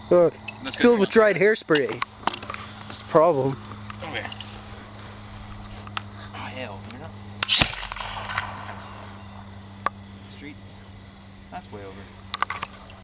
Look, That's filled with dried hairspray. Problem. Okay. Oh, yeah, open it up. Street. That's way over.